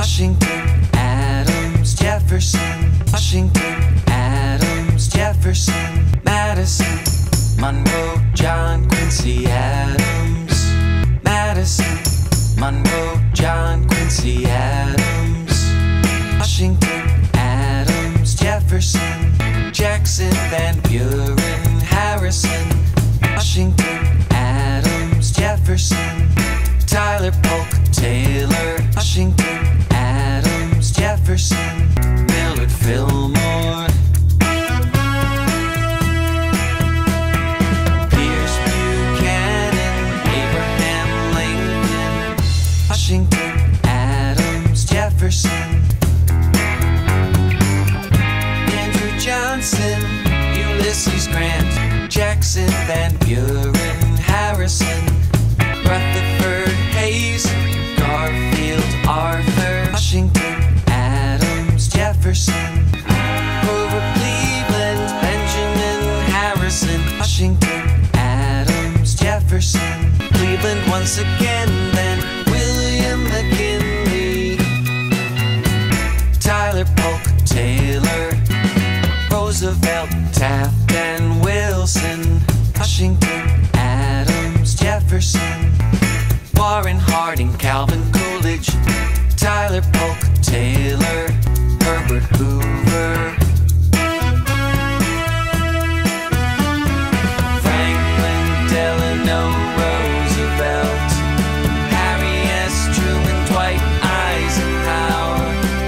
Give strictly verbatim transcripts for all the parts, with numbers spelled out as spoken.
Washington, Adams, Jefferson. Washington, Adams, Jefferson. Madison, Monroe, John Quincy Adams. Madison, Monroe, John Quincy Adams. Washington, Adams, Jefferson. Jackson, Van Buren, Harrison. Washington, Adams, Jefferson. Tyler, Polk, Taylor. Washington, Adams, Jefferson. Millard, Fillmore. Pierce, Buchanan, Abraham Lincoln. Washington, Adams, Jefferson. Andrew Johnson, Ulysses Grant. Jackson, Van Buren, Harrison. Rutherford Hayes, Garfield, Arthur. Washington, Adams, Jefferson. Grover Cleveland, Benjamin Harrison. Washington, Adams, Jefferson. Cleveland once again, then William McKinley. Tyler, Polk, Taylor. Roosevelt, Taft, and Wilson. Washington, Adams, Jefferson. Warren Harding, Calvin Coolidge. Tyler, Polk, Taylor. Herbert Hoover. Franklin Delano Roosevelt. Harry S. Truman, Dwight Eisenhower.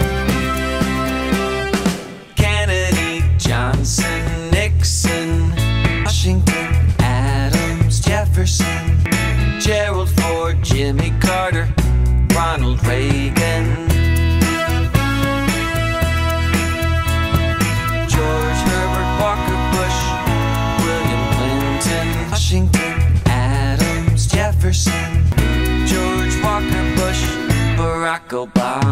Kennedy, Johnson, Nixon. Washington, Adams, Jefferson. Gerald Ford, Jimmy Carter, Ronald Reagan. George Herbert Walker Bush, William Clinton. Washington, Adams, Jefferson. George Walker Bush, Barack Obama.